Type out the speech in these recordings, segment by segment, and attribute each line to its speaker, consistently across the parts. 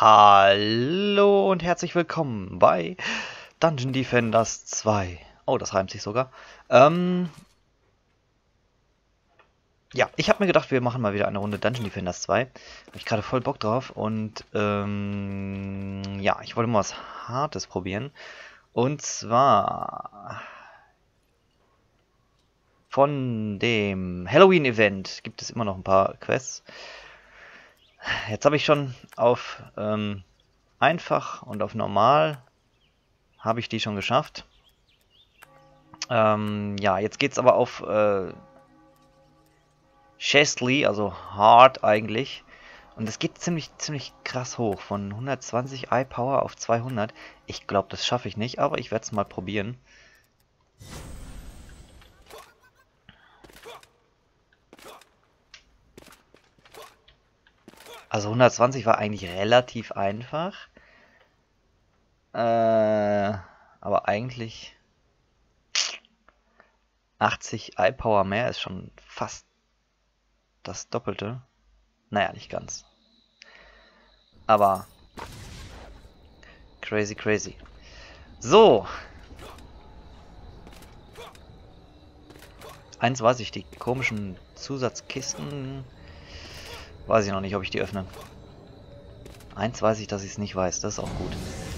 Speaker 1: Hallo und herzlich willkommen bei Dungeon Defenders 2. Oh, das reimt sich sogar. Ja, ich habe mir gedacht, wir machen mal wieder eine Runde Dungeon Defenders 2. Habe ich gerade voll Bock drauf und ja, ich wollte mal was Hartes probieren. Und zwar von dem Halloween-Event gibt es immer noch ein paar Quests. Jetzt habe ich schon auf einfach und auf normal habe ich die schon geschafft. Ja, jetzt geht's aber auf GHASTLY, also hard eigentlich. Und es geht ziemlich krass hoch, von 120 Eye-Power auf 200. Ich glaube, das schaffe ich nicht, aber ich werde es mal probieren. Also 120 war eigentlich relativ einfach. Aber eigentlich 80 Eye-Power mehr ist schon fast das Doppelte. Naja, nicht ganz. Aber crazy. So. Eins weiß ich, die komischen Zusatzkisten. Weiß ich noch nicht, ob ich die öffne. Eins weiß ich, dass ich es nicht weiß. Das ist auch gut.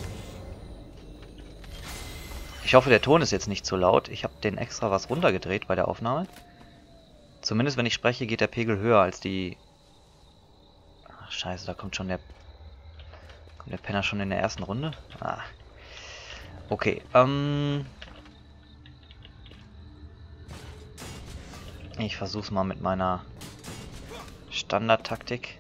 Speaker 1: Ich hoffe, der Ton ist jetzt nicht zu laut. Ich habe den extra was runtergedreht bei der Aufnahme. Zumindest wenn ich spreche, geht der Pegel höher als die... Ach, scheiße, da kommt schon der... Kommt der Penner schon in der ersten Runde? Ah. Okay, ich versuch's mal mit meiner Standardtaktik.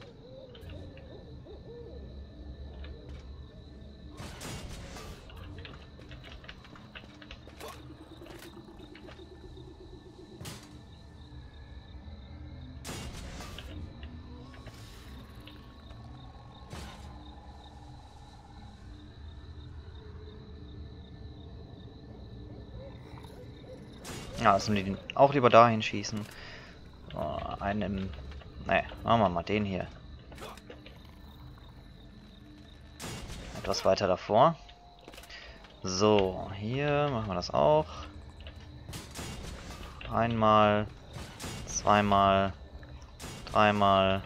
Speaker 1: Ja, also die auch lieber dahin schießen. Oh, einen im... Ne, machen wir mal den hier. Etwas weiter davor. So, hier machen wir das auch. Einmal, zweimal, dreimal,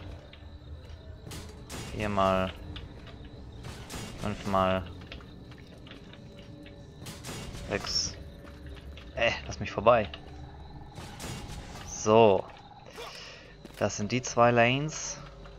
Speaker 1: viermal, fünfmal, sechs. Lass mich vorbei. So. Das sind die zwei Lanes.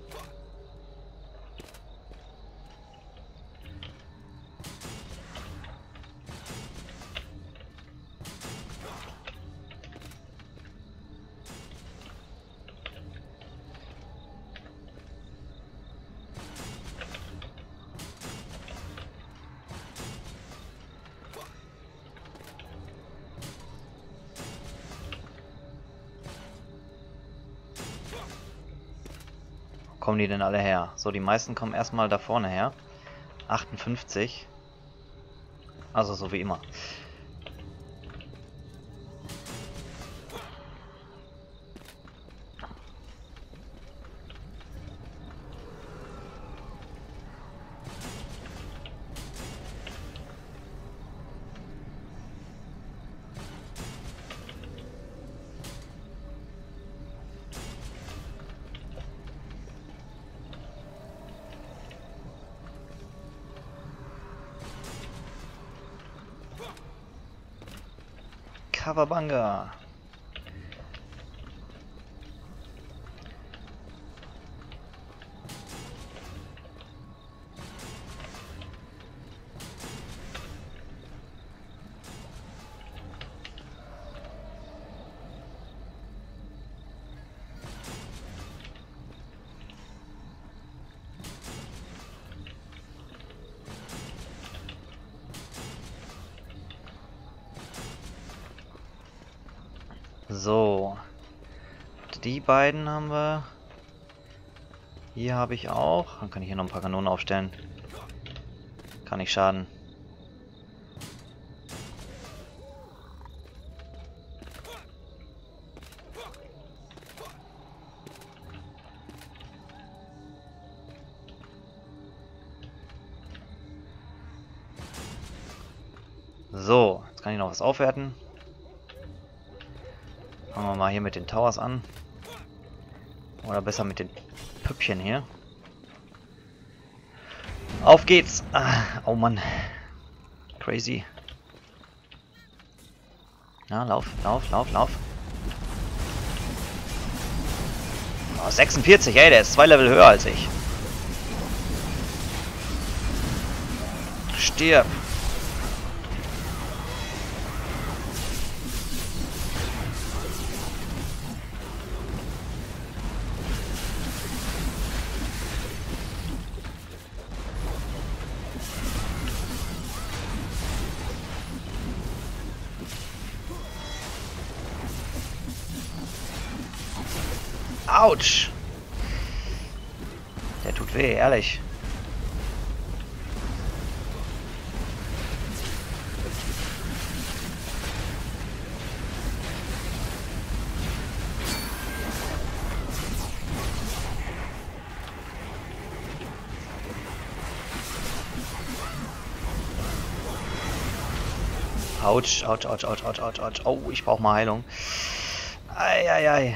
Speaker 1: Kommen die denn alle her? So, die meisten kommen erstmal da vorne her. 58. Also so wie immer. Kawabanga. So. Die beiden haben wir. Hier habe ich auch. Dann kann ich hier noch ein paar Kanonen aufstellen. Kann nicht schaden. So, jetzt kann ich noch was aufwerten. Fangen wir mal hier mit den Towers an. Oder besser mit den Püppchen hier. Auf geht's! Ah, oh Mann. Crazy. Na, lauf, lauf, lauf, lauf. Oh, 46, ey, der ist 2 Level höher als ich. Stirb. Autsch! Der tut weh, ehrlich. Autsch, Autsch, Autsch, Autsch, Autsch, Autsch, Autsch. Oh, ich brauche mal Heilung. Ei.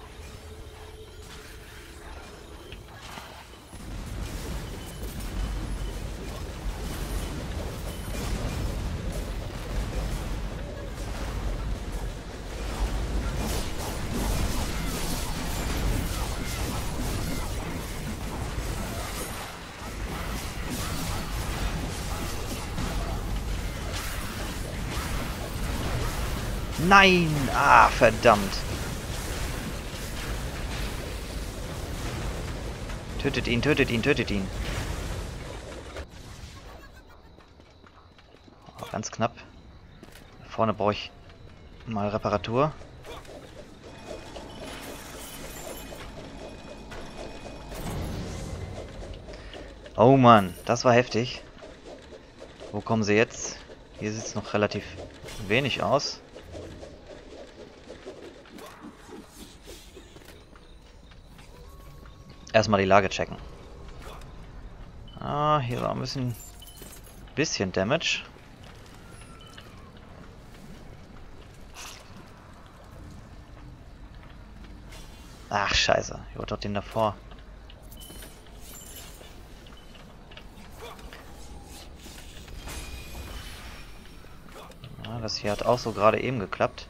Speaker 1: Nein! Ah, verdammt. Tötet ihn, tötet ihn, tötet ihn. Oh, ganz knapp. Da vorne brauche ich mal Reparatur. Oh Mann, das war heftig. Wo kommen sie jetzt? Hier sieht es noch relativ wenig aus. Erstmal die Lage checken. Ah, hier war ein bisschen Damage. Ach, scheiße. Ich wollte doch den davor. Ja, das hier hat auch so gerade eben geklappt.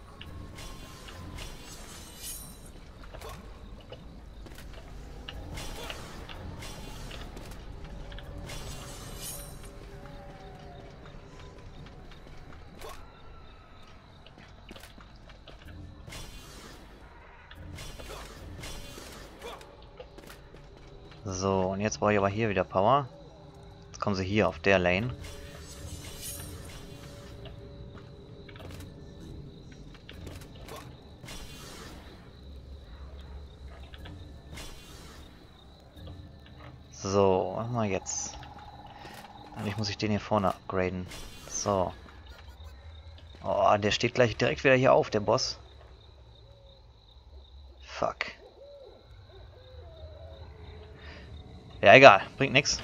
Speaker 1: So, und jetzt brauche ich aber hier wieder Power. Jetzt kommen sie hier auf der Lane. So, was machen wir jetzt? Eigentlich muss ich den hier vorne upgraden. So. Oh, der steht gleich direkt wieder hier auf, der Boss. Fuck. Ja, egal. Bringt nix.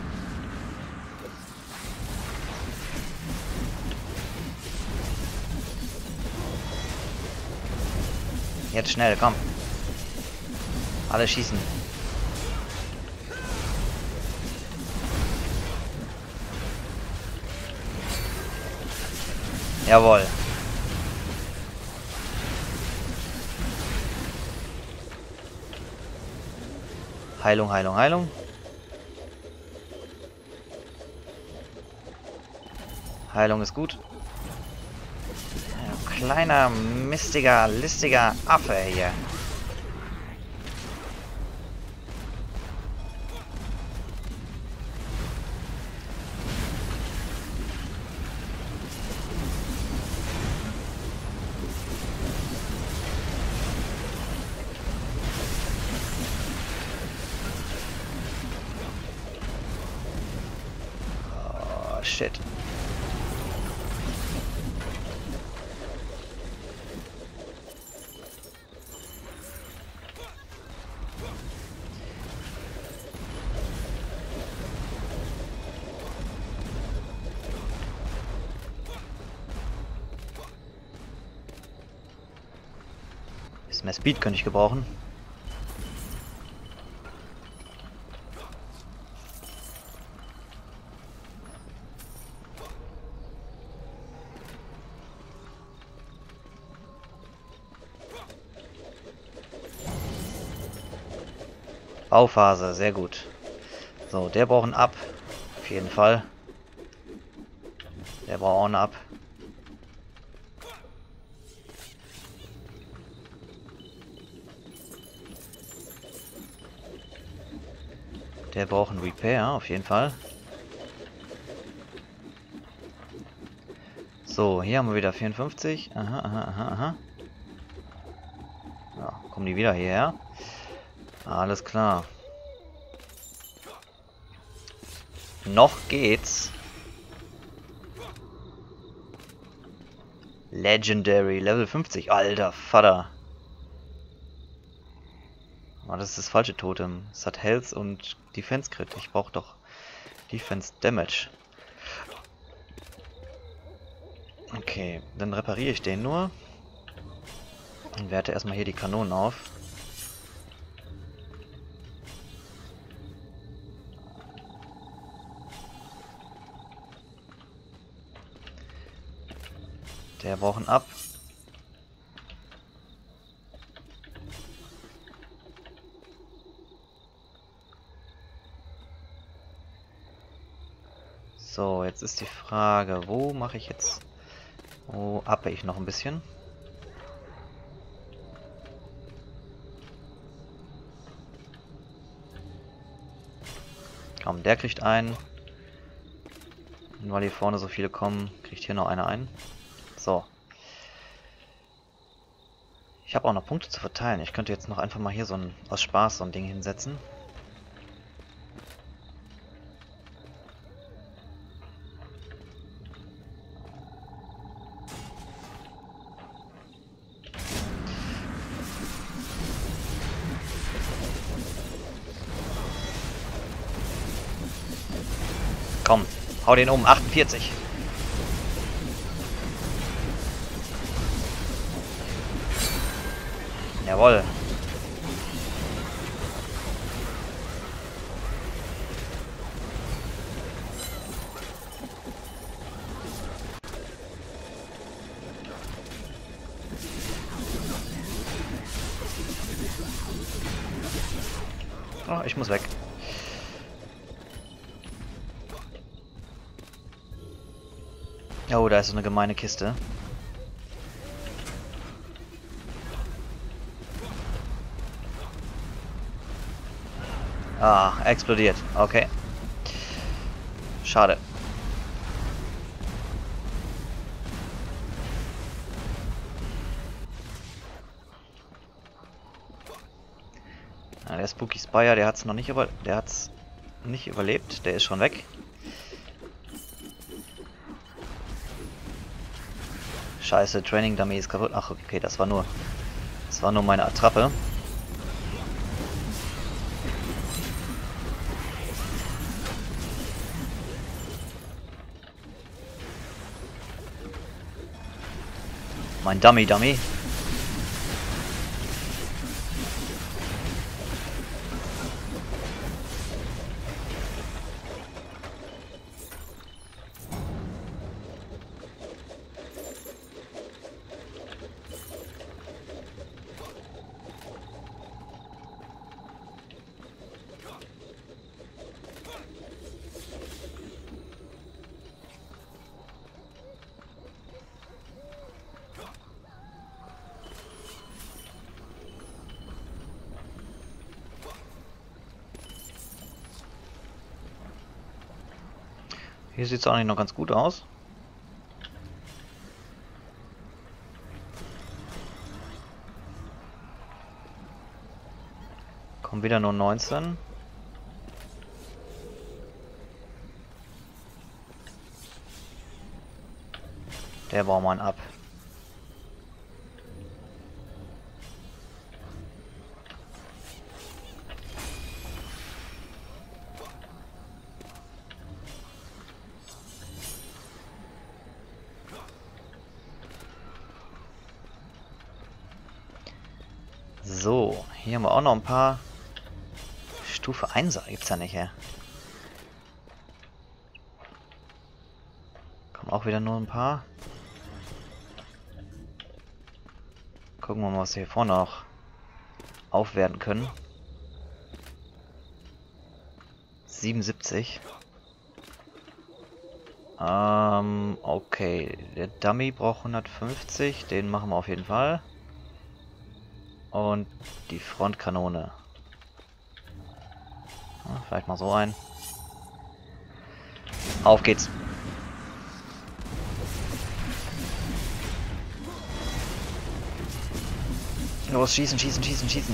Speaker 1: Jetzt schnell, komm. Alle schießen. Jawohl. Heilung, Heilung, Heilung. Heilung ist gut. Ein kleiner, mistiger, listiger Affe hier. Oh, shit. Bisschen mehr Speed könnte ich gebrauchen. Bauphase, sehr gut. So, der braucht einen Up. Auf jeden Fall. Der braucht auch einen Up. Der braucht einen Repair, auf jeden Fall. So, hier haben wir wieder 54. Aha, aha, aha, aha. Ja, kommen die wieder hierher? Alles klar. Noch geht's. Legendary, Level 50. Alter Vater. Oh, das ist das falsche Totem. Es hat Health und Defense Crit. Ich brauche doch Defense Damage. Okay, dann repariere ich den nur. Und werte erstmal hier die Kanonen auf. Der braucht einen Up. So, jetzt ist die Frage, wo mache ich jetzt... Wo uppe ich noch ein bisschen? Komm, der kriegt einen. Und weil hier vorne so viele kommen, kriegt hier noch einer ein. So. Ich habe auch noch Punkte zu verteilen. Ich könnte jetzt noch einfach mal hier aus Spaß so ein Ding hinsetzen. Komm, hau den um. 48. Jawohl. Oh, ich muss weg. Oh, da ist so eine gemeine Kiste. Ah, explodiert. Okay. Schade. Ja, der Spooky Spire, der hat's nicht überlebt. Der ist schon weg. Scheiße, Training Dummy ist kaputt. Ach, okay, das war nur meine Attrappe. Mein Dummy. Hier sieht es eigentlich noch ganz gut aus. Kommen wieder nur 19. Der braucht man ab. So, hier haben wir auch noch ein paar. Stufe 1er gibt's ja nicht, ja. Kommen auch wieder nur ein paar. Gucken wir mal, was wir hier vorne noch aufwerten können. 77. Okay. Der Dummy braucht 150. Den machen wir auf jeden Fall. Und die Frontkanone. Ja, vielleicht mal so ein. Auf geht's. Los, schießen, schießen, schießen, schießen.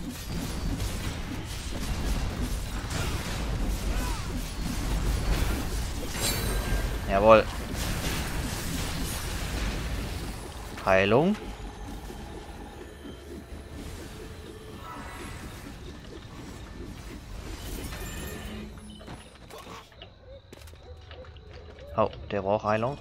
Speaker 1: Jawohl. Heilung. Oh, der braucht Heilung.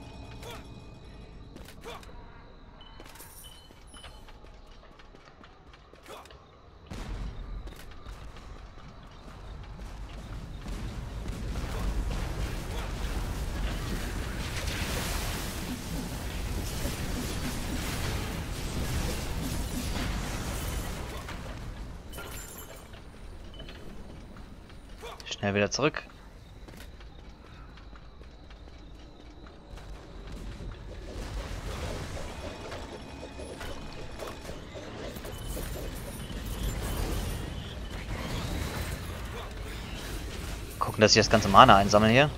Speaker 1: Schnell wieder zurück. Gucken, dass ich das ganze Mana einsammle hier.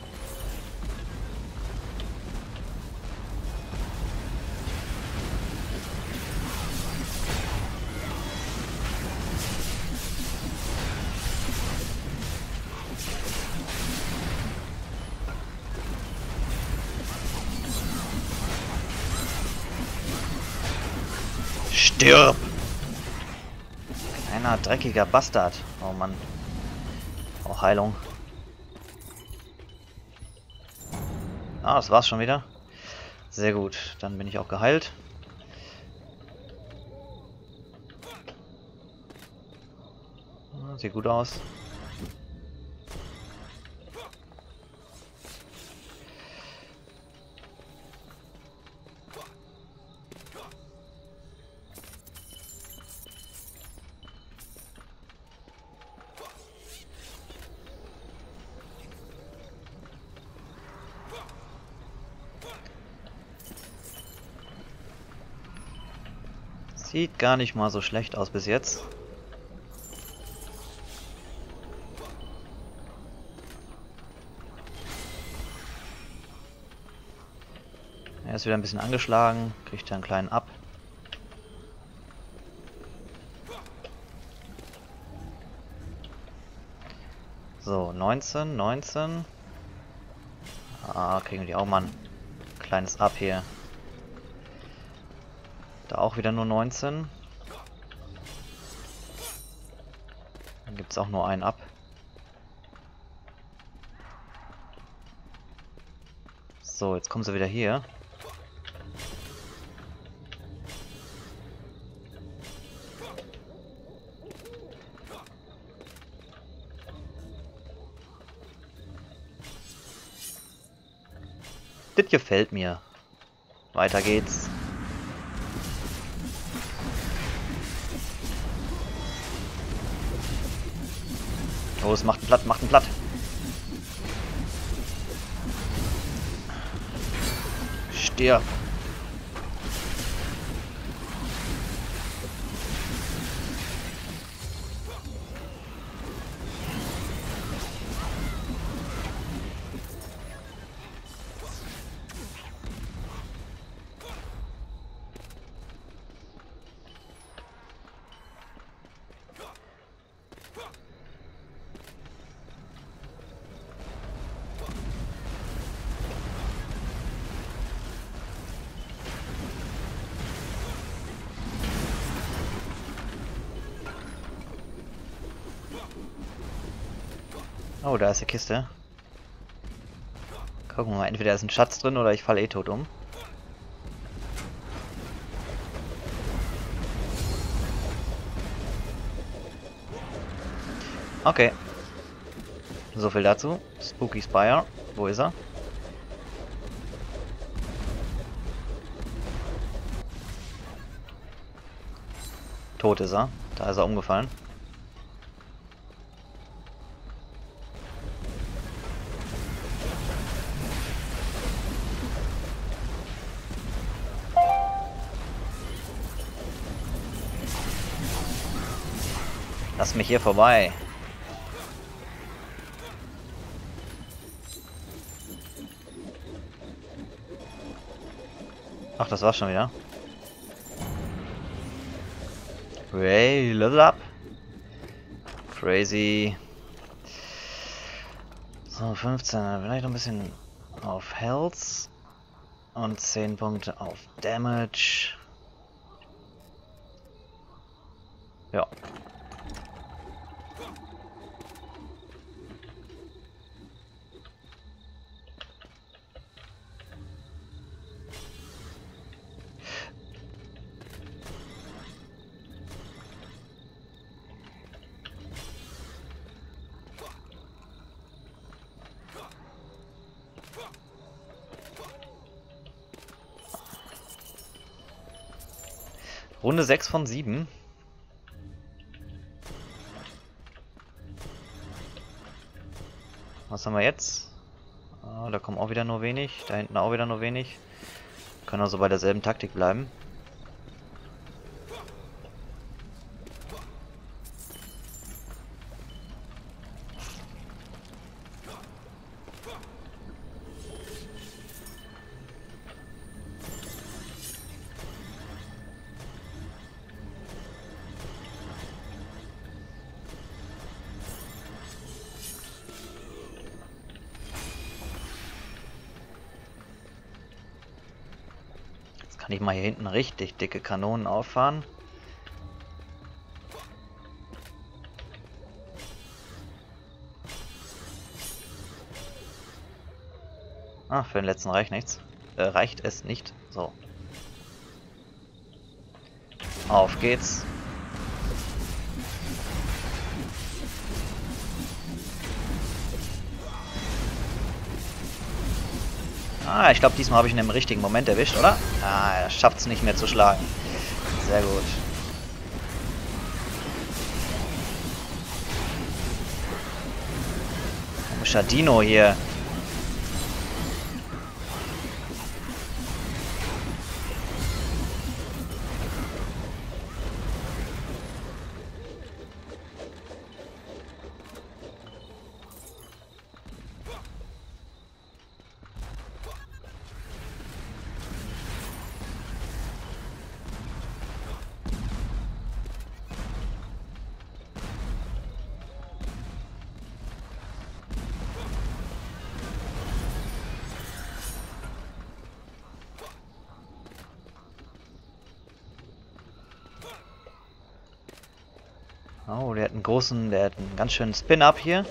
Speaker 1: Stirb! Kleiner, dreckiger Bastard. Oh Mann. Auch Heilung. Ah, das war's schon wieder. Sehr gut. Dann bin ich auch geheilt. Sieht gut aus. Sieht gar nicht mal so schlecht aus bis jetzt. Er ist wieder ein bisschen angeschlagen, kriegt einen kleinen Ab. So, 19, 19. Ah, kriegen die auch mal ein kleines Ab hier. Da auch wieder nur 19. Dann gibt es auch nur einen Ab. So, jetzt kommen sie wieder hier. Das gefällt mir. Weiter geht's. Los, macht ihn platt, macht ihn platt. Stirb. Oh, da ist die Kiste. Gucken wir mal, entweder ist ein Schatz drin oder ich falle eh tot um. Okay. So viel dazu. Spooky Spire. Wo ist er? Tot ist er. Da ist er umgefallen. Lass mich hier vorbei. Ach, das war's schon wieder. Hey, level up. Crazy. So, 15. Vielleicht noch ein bisschen auf Health. Und 10 Punkte auf Damage. Ja. Runde 6 von 7. Was haben wir jetzt? Ah, da kommen auch wieder nur wenig. Da hinten auch wieder nur wenig. Können also bei derselben Taktik bleiben. Kann ich mal hier hinten richtig dicke Kanonen auffahren? Ah, für den letzten reicht nichts. Reicht es nicht. So. Auf geht's. Ah, ich glaube, diesmal habe ich ihn im richtigen Moment erwischt, oder? Ah, er schafft es nicht mehr zu schlagen. Sehr gut. Komischer Dino hier. Oh, der hat einen ganz schönen Spin-Up hier.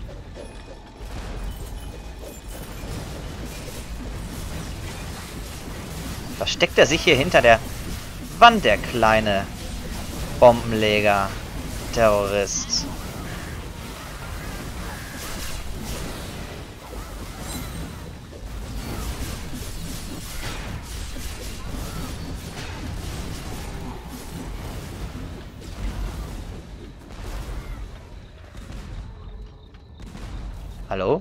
Speaker 1: Versteckt er sich hier hinter der Wand, der kleine Bombenleger, Terrorist. Hallo?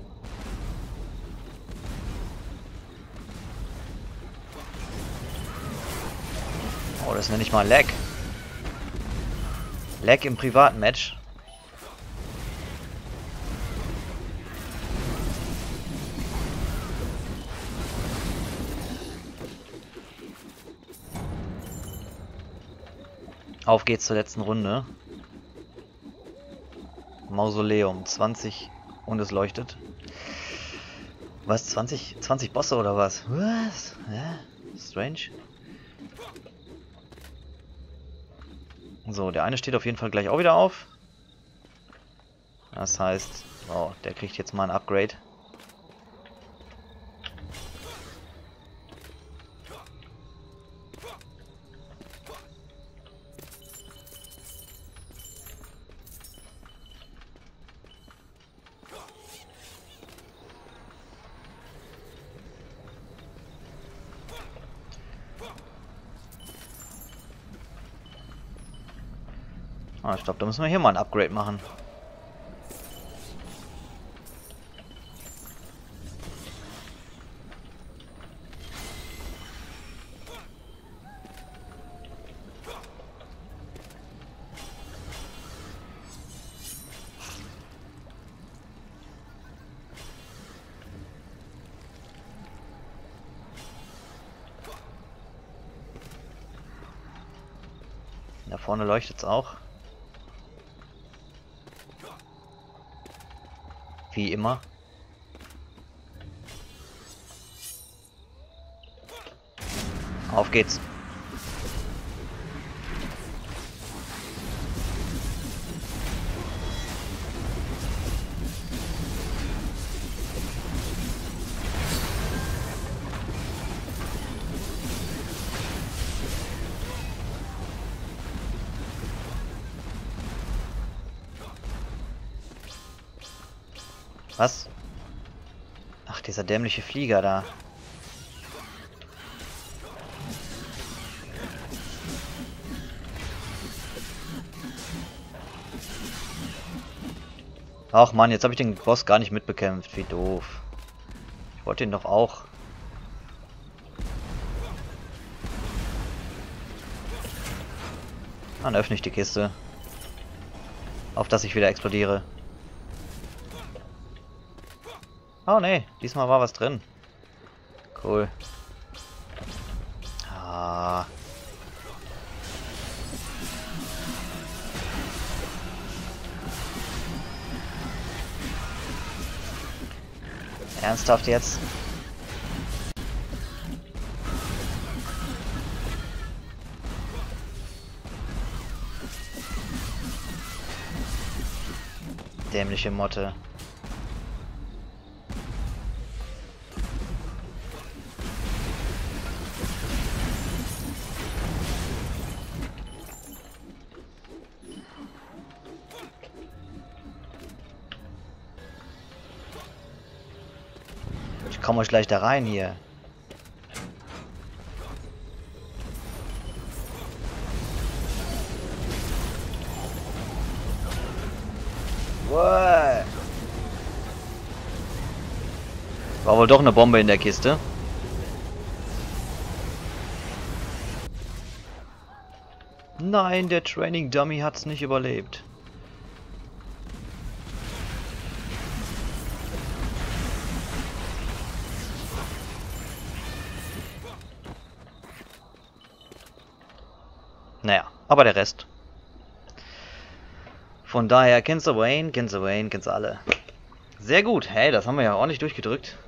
Speaker 1: Oh, das nenne ich mal Lag. Lag im privaten Match. Auf geht's zur letzten Runde. Mausoleum, 20 und es leuchtet. Was? 20 Bosse oder was? Was? Ja, strange. So, der eine steht auf jeden Fall gleich auch wieder auf. Das heißt, oh, der kriegt jetzt mal ein Upgrade. Ah, ich glaube, da müssen wir hier mal ein Upgrade machen. Da vorne leuchtet es auch. Wie immer. Auf geht's. Was? Ach, dieser dämliche Flieger da. Ach Mann, jetzt habe ich den Boss gar nicht mitbekämpft. Wie doof. Ich wollte ihn doch auch. Dann öffne ich die Kiste. Auf dass ich wieder explodiere. Oh ne, diesmal war was drin. Cool. Ah. Ernsthaft jetzt? Dämliche Motte. Ich komme euch gleich da rein hier. Wow. War wohl doch eine Bombe in der Kiste. Nein, der Training Dummy hat's nicht überlebt. Naja, aber der Rest. Von daher, kennst du Wayne, kennst du alle. Sehr gut. Hey, das haben wir ja ordentlich durchgedrückt.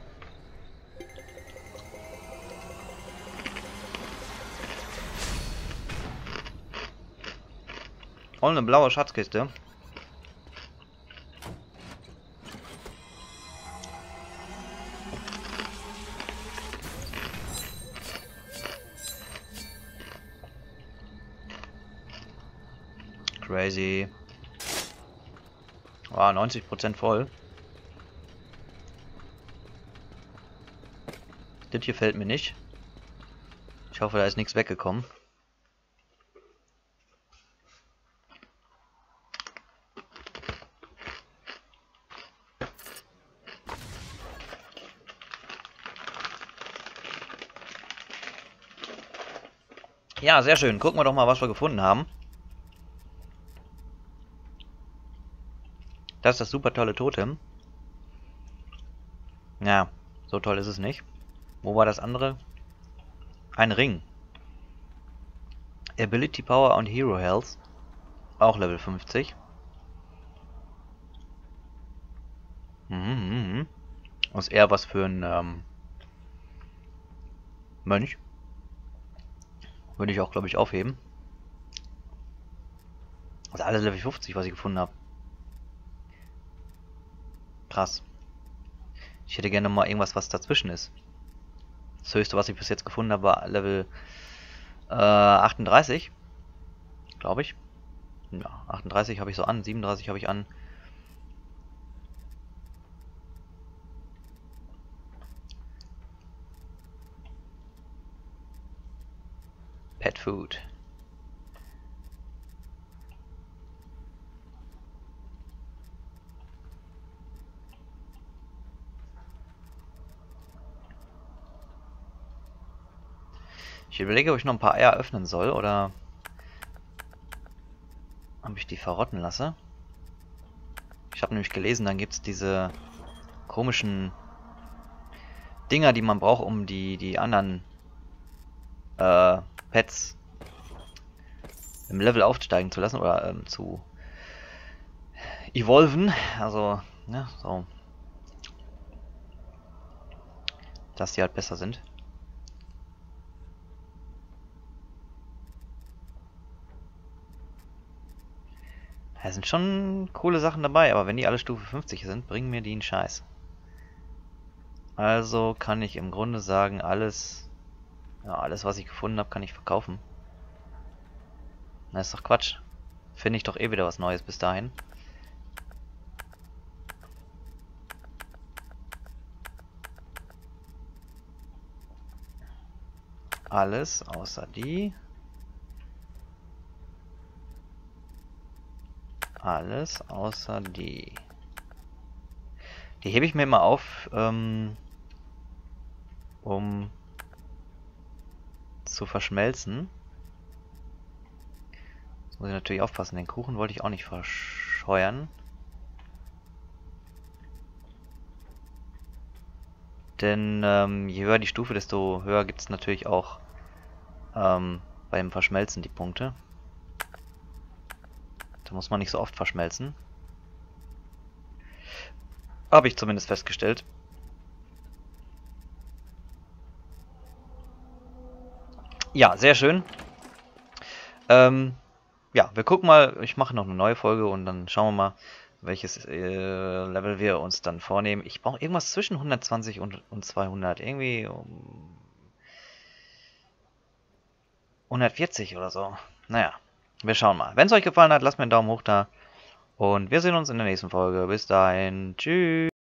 Speaker 1: Und eine blaue Schatzkiste. Crazy. Wow, 90% voll. Das hier fällt mir nicht. Ich hoffe, da ist nichts weggekommen. Ja, sehr schön. Gucken wir doch mal, was wir gefunden haben. Das ist das super tolle Totem. Ja, so toll ist es nicht. Wo war das andere? Ein Ring. Ability Power und Hero Health. Auch Level 50. Ist eher was für ein Mönch. Würde ich auch, glaube ich, aufheben. Also alles Level 50, was ich gefunden habe. Krass. Ich hätte gerne mal irgendwas, was dazwischen ist. Das höchste, was ich bis jetzt gefunden habe, war Level 38. Glaube ich. Ja, 38 habe ich so an, 37 habe ich an. Pet Food. Ich überlege, ob ich noch ein paar Eier öffnen soll oder ob ich die verrotten lasse. Ich habe nämlich gelesen, dann gibt es diese komischen Dinger, die man braucht, um die anderen Pets im Level aufsteigen zu lassen oder zu evolven. Also, ne, so. Dass die halt besser sind. Da sind schon coole Sachen dabei, aber wenn die alle Stufe 50 sind, bringen mir die einen Scheiß. Also kann ich im Grunde sagen, alles, ja, alles was ich gefunden habe, kann ich verkaufen. Das ist doch Quatsch. Finde ich doch eh wieder was Neues bis dahin. Alles außer die. Alles außer die. Die hebe ich mir immer auf, um zu verschmelzen. Jetzt muss ich natürlich aufpassen, den Kuchen wollte ich auch nicht verscheuern. Denn je höher die Stufe, desto höher gibt es natürlich auch beim Verschmelzen die Punkte. Da muss man nicht so oft verschmelzen. Habe ich zumindest festgestellt. Ja, sehr schön. Ja, wir gucken mal. Ich mache noch eine neue Folge und dann schauen wir mal, welches Level wir uns dann vornehmen. Ich brauche irgendwas zwischen 120 und 200. Irgendwie um 140 oder so. Naja, wir schauen mal. Wenn es euch gefallen hat, lasst mir einen Daumen hoch da. Und wir sehen uns in der nächsten Folge. Bis dahin. Tschüss.